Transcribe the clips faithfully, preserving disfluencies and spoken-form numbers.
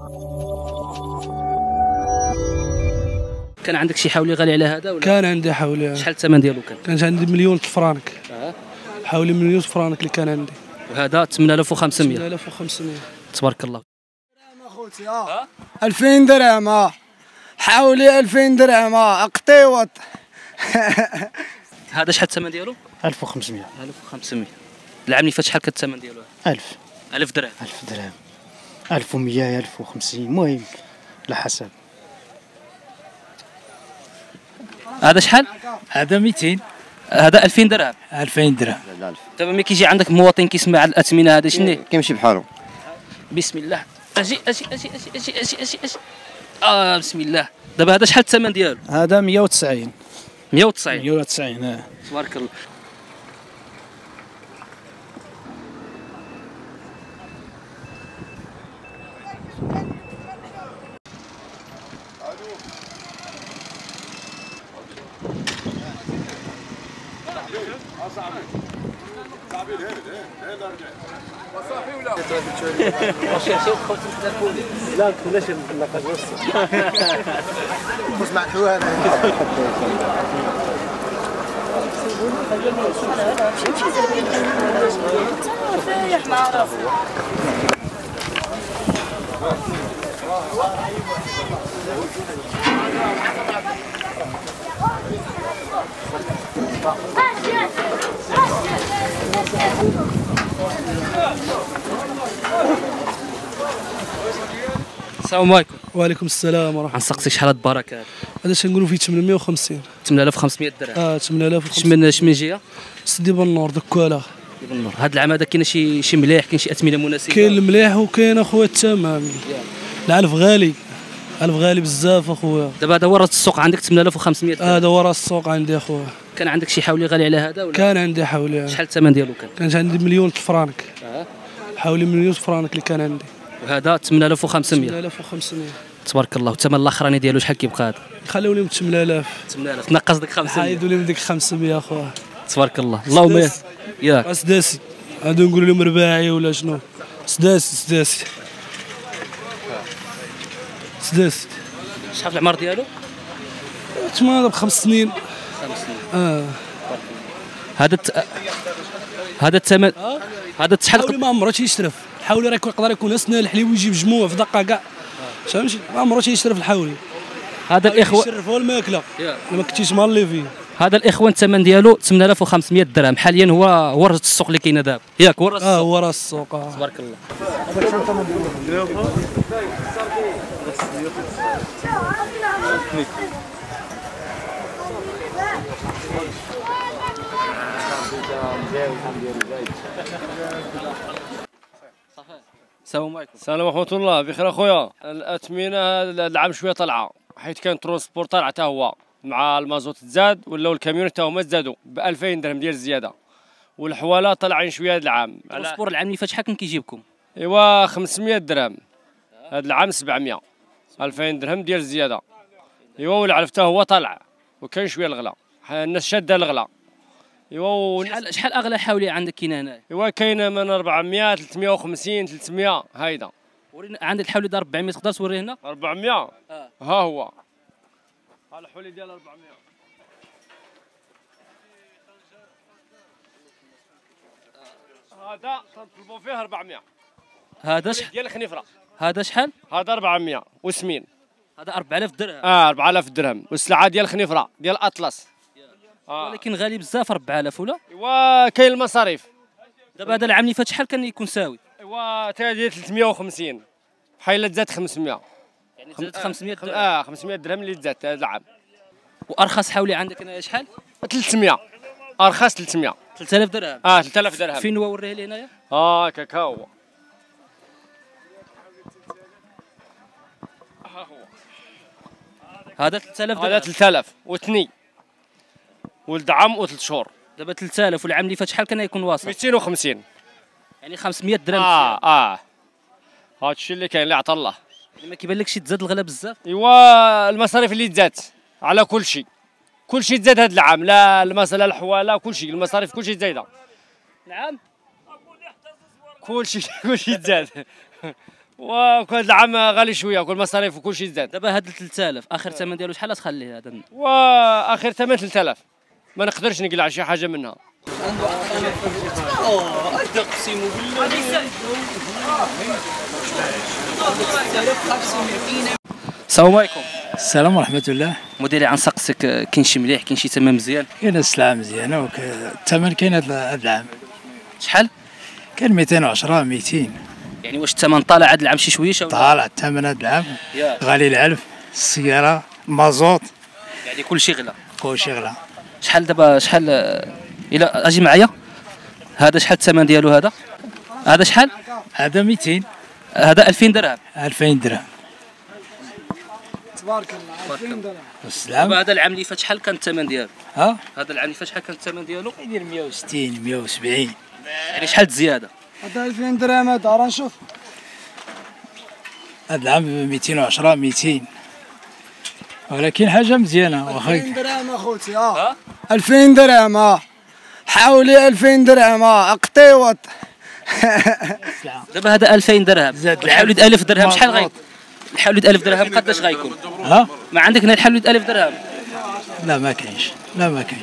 كان عندك شي حولي غالي على هذا ولا؟ كان عندي حولي. شحال الثمن ديالو كان؟ كان عندي مليون فرانك. اه حولي مليون فرانك اللي كان عندي. وهذا ثمانية آلاف وخمسمية. ثمانية آلاف وخمسمية. تبارك الله. اخوتي اه ألفين درهم اه حولي ألفين درهم اه قطيوط. هذا شحال الثمن ديالو؟ ألف وخمسمية. ألف وخمسمية. العام اللي فات شحال كان الثمن ديالو؟ ألف. ألف درهم. ألف درهم. ألف ومية ألف وخمسين المهم على حسب. هذا شحال؟ هذا مئتين. هذا ألفين درهم. ألفين درهم. دابا ملي كيجي عندك مواطن كيسمع على الاثمنه هذه شنو؟ كيمشي بحالو. بسم الله. اجي اجي اجي اجي اجي اجي اجي اجي اه بسم الله. دابا هذا شحال الثمن ديالو؟ هذا مئة وتسعين. مئة وتسعين. مئة وتسعين اه. تبارك الله. لا كلاش النقاش بس اسمع شو هذا السلام عليكم. وعليكم السلام ورحمة الله. غنسقسيك شحال هاد البركه هذا؟ هذا شنقولوا فيه ثمانمية وخمسين. ثمانية آلاف وخمسمية درهم. اه ثمانية آلاف وخمسمية. شمن شمن جهه؟ سيدي بالنور دكوالا. بالنور. هاد العام هذا كاين شي شي مليح، كاين شي اثمنه مناسبه؟ كاين المليح وكاين اخويا الثمن. العلف غالي. العلف غالي بزاف اخويا. دابا هذا هو راس السوق عندك ثمانية آلاف وخمسمية درهم. هذا هو راس السوق عندي اخويا. كان عندك شي حولي غالي على هذا ولا؟ كان عندي حولي. شحال الثمن ديالو كان؟ كان عندي مليون فرانك. اه حولي مليون فرانك اللي كان عندي. وهذا ثمانية آلاف وخمسمية. ثمانية آلاف وخمسمية. تبارك الله. والثمن الاخراني ديالو شحال كيبقى هذا؟ خليو لهم ثمانية آلاف. ثمانية آلاف نقص ديك خمسمية. حيدوا لهم ديك خمسمية اخويا. تبارك الله. اللهم ياك. اسداسي هادو نقولوا لهم رباعي ولا شنو؟ سداسي سداسي سداسي. شحال في العمر ديالو؟ تما بخمس سنين. خمس سنين. اه هذا الت... هذا الثمن هذا شحال؟ حولي ما عمرو تيشرف. الحولي راه يقدر يكون اسنان الحليب ويجيب جموع في دقه كاع. فهمتي؟ ما عمرو تيشرف الحولي. هذا الاخوه يشرف هو الماكله. ما كنتيش مالي فيه. هذا الاخوان الثمن ديالو ثمانية آلاف وخمسمية درهم حاليا. هو هو راس السوق اللي كاينه دابا ياك؟ هو راس اه هو راس السوق. آه. تبارك الله. السلام عليكم. السلام ورحمة الله. بخير اخويا. الاثمنه هذا العام شويه طالعه حيت كان ترونسبور طالع حتى هو مع المازوت تزاد ولاو الكاميون حتى هما تزادوا ب ألفين درهم ديال الزياده. والحواله طالعين شويه هذا العام. الترونسبور العام اللي فات شحال كان كيجيبكم؟ ايوا خمسمية درهم. هذا العام سبعمية. ألفين درهم ديال الزياده. ايوا والعلف حتى هو طالع وكاين شويه الغلا. الناس شاده الغلا. ايوا شحال شحال اغلى حولي عندك كاين هنا؟ ايوا كاينه من أربعمية ثلاثمية وخمسين ثلاثمية هايدا. ورينا عندك الحولي ديال أربعمية تقدر توريه هنا؟ أربعمية. اه ها هو. ها الحولي ديال أربعمية. هذا تنطلبوا فيه أربعمية. هذا شحال؟ ديال الخنيفره. هذا شحال؟ هذا أربعمية وسمين. هذا أربعة آلاف درهم. اه أربعة آلاف درهم. والسلعه ديال الخنيفره ديال اطلس. آه. ولكن غالي بزاف أربعة آلاف ولا؟ ايوا كاين المصاريف. دابا هذا العام اللي فات شحال كان يكون ساوي؟ ايوا تا ديال ثلاثمية وخمسين بحال تزاد خمسمية. يعني زادت خمسمية درهم. اه خمسمية درهم اللي تزاد هذا العام. وارخص حولي عندك هنا شحال؟ ثلاثمية. ارخص ثلاثمية. ثلاثة آلاف درهم. اه ثلاثة آلاف درهم. فين هو وريه لي هنايا؟ اه كاكا هو. ها هو. هذا ثلاثة آلاف درهم. هذا ثلاثة آلاف وثني. ولد عام وثلاث شهور. دابا ثلاثة آلاف والعام اللي فات شحال كان يكون واصل؟ مئتين وخمسين. يعني خمسمية درهم. اه اه هذا الشيء اللي كاين اللي عطا الله. يعني ما كيبان لكش تزاد الغلا بزاف؟ ايوا المصاريف اللي تزادت على كل شيء. كل شيء تزاد هذا العام. لا المساله الحواله كل شيء المصاريف كل شيء زايده. نعم. كل شيء كل شيء تزاد. وكل العام غالي شويه وكل مصاريف وكل شيء زاد. دابا هاد ثلاثة آلاف اخر ثمن ديالو شحال تخليه هذا؟ واخر ثمن ثلاثة آلاف ما نقدرش نقلع شي حاجه منها. السلام عليكم. السلام ورحمة الله. مديري عن سقسك، كاين شي مليح كاين شي ثمن مزيان؟ كاين السلعة مزيانة والثمن كاين هذا العام. شحال؟ كاين مئتين وعشرة مئتين. يعني واش الثمن طالع هذا العام شي شويه؟ طالع الثمن هذا العام، غالي العلف، السيارة، المازوت، يعني كل شيء غلا. كل شيء غلا. شحال دابا شحال الى اجي معايا؟ هذا شحال الثمن ديالو هذا؟ هذا شحال؟ هذا مئتين. هذا ألفين درهم. ألفين درهم. تبارك الله. ألفين درهم. السلام. هذا العام اللي فات شحال كان الثمن ديالو؟ ها؟ هذا العام اللي فات شحال كان الثمن ديالو؟ يدير مئة وستين مئة وسبعين. يعني شحال زياده؟ هذا ألفين درهم هذا راه نشوف. هذا العام مئتين وعشرة مئتين. ولكن حاجة مزيانة واخا. ألفين درهم اخوتي اه. ألفين درهم اه. حاولي ألفين درهم اه اقطيوط. دابا هذا ألفين درهم. زاد الحوليد ألف درهم شحال غي؟ الحوليد ألف درهم قداش غيكون؟ ها؟ ما عندك هنا الحوليد ألف درهم؟ لا ما كاينش، لا ما كاينش.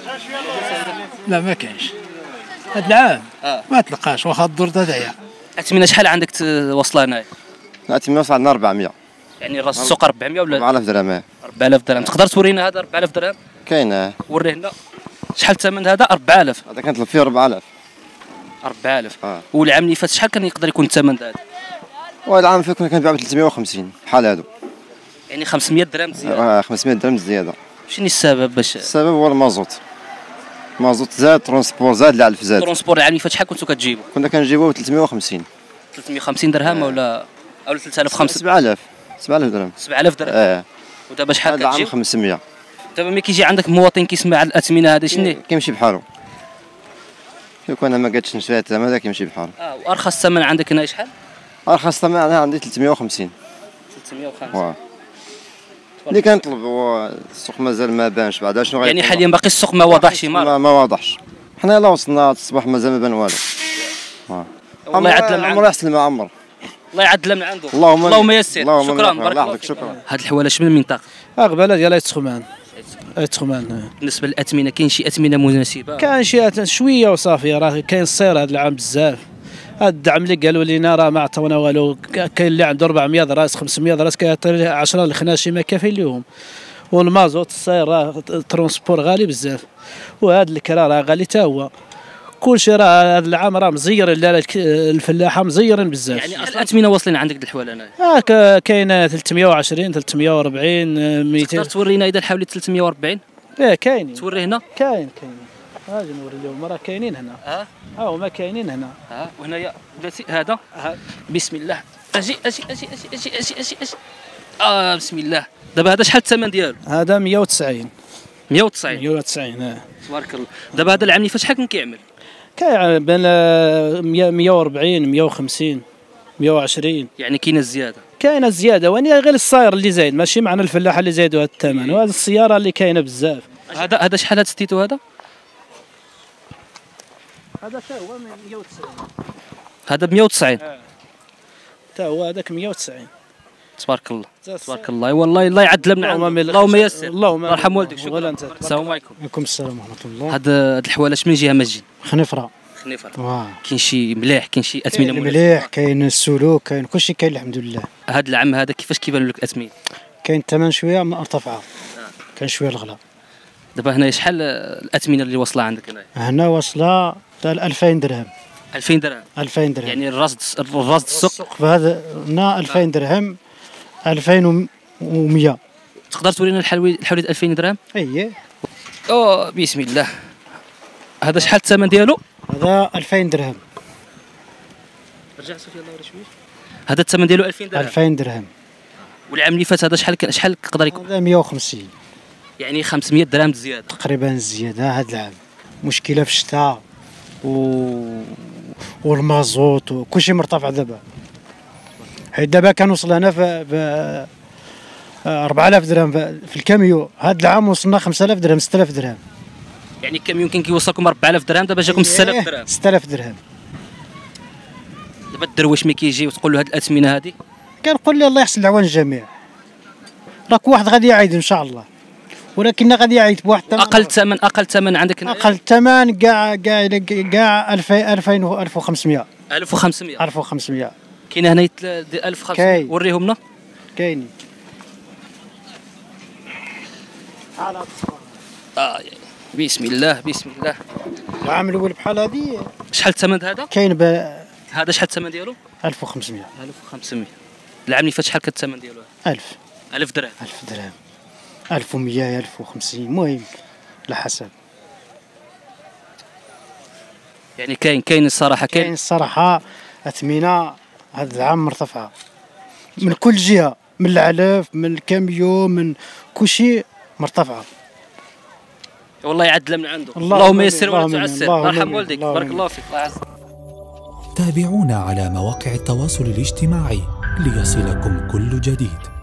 لا ما كاينش. هذا العام آه. ما تلقاش واخا الدور تاعها. اثمنه شحال عندك توصلها هنايا؟ الاثمنه وصل عندنا أربعمية. يعني راس السوق أربعمية ولا أربعة آلاف درهم. أربعة آلاف درهم. تقدر تورينا هذا أربعة آلاف درهم؟ كاين. وريه لنا شحال الثمن هذا؟ أربعة آلاف. هذا كنطلب فيه أربعة آلاف. أربعة آلاف. اه. والعام اللي فات شحال كان يقدر يكون الثمن هذا؟ وهذا العام فيه كنا كنبيعو ب ثلاثمية وخمسين بحال هادو. يعني خمسمية درهم زياده. اه خمسمية درهم زياده. شنو السبب باش؟ السبب هو المازوت. المازوت زاد، ترونسبور زاد، العلف زاد. الترونسبور العام اللي فات شحال كنتو كتجيبوا؟ كنا كنجيبوه ب ثلاثمية وخمسين. ثلاثمية وخمسين درهم ولا او ثلاثة آلاف وخمسمية؟ سبعة آلاف. سبعة آلاف درهم. سبعة آلاف درهم. اه. ودابا شحال هذا العام كتجيب؟ خمسمية. دابا ملي كيجي عندك مواطن كيسمع على الاثمنه هذه شنو؟ كيمشي بحالو. كي كون ما قادش نشري الثمن هذا كيمشي بحالو. اه وارخص ثمن عندك هنا شحال؟ ارخص ثمن انا عندي ثلاثمية وخمسين. ثلاثمية وخمسين. واه. اللي كنطلب هو السوق مازال ما بانش بعدا شنو يعني حاليا باقي السوق ما وضحش ما, ما واضحش. حنا يلاه وصلنا الصباح مازال ما بان والو. اه. الله يعدل من عمر عنده. يحسن ما عمر. الله يعدل من عنده. اللهم اللهم يسر. اللهم شكرا بارك الله فيك. شكرا. هاد الحوالات من المنطقه؟ اقبل ديال ايتخمان. ايتخمان. بالنسبه للاثمنه كاين شي اثمنه مناسبه؟ كان شي شويه وصافي، راه كاين الصير هذا العام بزاف. هذا الدعم اللي قالوا لنا راه ما عطاونا والو. كاين اللي عنده أربعمية راس خمسمية راس كيعطي عشرة الخناشي ما كافيين لهم. والمازوت الصاير راه ترونسبور غالي بزاف، وهذا الكرا راه غالي حتى هو. كلشي راه هذا العام راه مزير الفلاحه مزيرين بزاف. يعني الاثمنه واصلين عندك د الحواله هنايا؟ اه كاين ثلاثمية وعشرين ثلاثمية وأربعين مئتين. تقدر تورينا اذا حوالي ثلاثمية وأربعين؟ ايه كاينين. توري هنا؟ كاين كاين. اجي نوري لهم راه كاينين هنا. اه ها هما كاينين هنا. ها وهنايا بلاتي هذا بسم الله. اجي اجي اجي اجي اجي اجي اجي, أجي. اه بسم الله. دابا هذا شحال الثمن ديالو؟ هذا مئة وتسعين. مئة وتسعين. مئة وتسعين اه. تبارك الله. دابا هذا العام اللي فات شحال كان كيعمل؟ كاين بين مئة وأربعين مئة وخمسين مئة وعشرين. يعني كاينه الزياده؟ كاينه الزياده، واني غير الصاير اللي زايد، ماشي معنا الفلاحه اللي زايدوا هذا الثمن، وهذه السياره اللي كاينه بزاف. هذا هذا شحال هذا ستيتو هذا؟ هذا حتى هو مئة وتسعين. هذا ب مئة وتسعين. حتى هو هذاك مئة وتسعين. تبارك الله تبارك الله. والله الله يعدل من عنده. اللهم يسر. اللهم يرحم والديك. شكرا. السلام عليكم. عليكم السلام ورحمه الله. هاد هاد الحوالات من جهه ماجين؟ خنفره. خنيفره. واه. كاين شي مليح كاين شي اثمنه كاين مليح، كاين السلوك، كاين كلشي كاين الحمد لله. هاد العام هذا كيفاش كيبانوا لك الاثمنه؟ كاين الثمن شويه مرتفعه. كاين شويه الغلا. دابا هنا شحال الاثمنه اللي واصله عندك هنايا؟ هنا واصله حتى ألفين درهم. ألفين درهم. ألفين درهم. يعني الراس الراس السوق فهذا هنا ألفين درهم ألفين ومئة. تقدر تورينا الحلوي الحوليد ألفين درهم؟ اييه. او بسم الله. هذا شحال الثمن ديالو؟ هذا ألفين درهم. رجع صافي الله يوري شويه. هذا الثمن ديالو ألفين درهم. ألفين درهم. والعام اللي فات هذا شحال شحال يقدر يكون؟ هذا مئة وخمسين. يعني خمسمية درهم زياده تقريبا زياده هذا العام. مشكله في الشتاء و والمازوت وكلشي مرتفع دابا. حيت دابا كنوصل هنا في ب أربعة آلاف درهم في الكاميو، هذا العام وصلنا خمسة آلاف درهم ستة آلاف درهم. يعني الكاميون كان كيوصلكم أربعة آلاف درهم، دابا جاكم ستة آلاف درهم. ستة آلاف درهم. دابا الدرويش ملي كيجي وتقول له هذه الاثمنه هذه كنقول له الله يحسن العوان الجميع. راك واحد غادي يعيد ان شاء الله، ولكن غادي يعيد بواحد الثمن. اقل ثمن اقل ثمن عندك هنايا؟ اقل ثمن كاع كاع كاع ألفين ألف وخمسمائة. ألف وخمسمائة ألف وخمسمائة كاين هنا ألف وخمسمائة. وريهم لنا. كاينين. آه بسم الله بسم الله. العام الاول بحال هذه شحال الثمن هذا؟ كاين ب هذا شحال الثمن ديالو؟ ألف وخمسمائة. ألف وخمسمائة. العام اللي فات شحال كان الثمن ديالو؟ ألف. ألف درهم. ألف درهم. ألف ومئة ألف وخمسين المهم على حسب. يعني كاين كاين الصراحه كاين كاين الصراحه اثمنه هذا العام مرتفعه من كل جهه، من العلف من الكاميو من كل شيء مرتفعه. والله يعدل من عنده. الله اللهم يسر ولا اللهم تعسر. اللهم الله يرحم آمين. والديك. اللهم بارك آمين. الله فيك. الله يعزك. تابعونا على مواقع التواصل الاجتماعي ليصلكم كل جديد.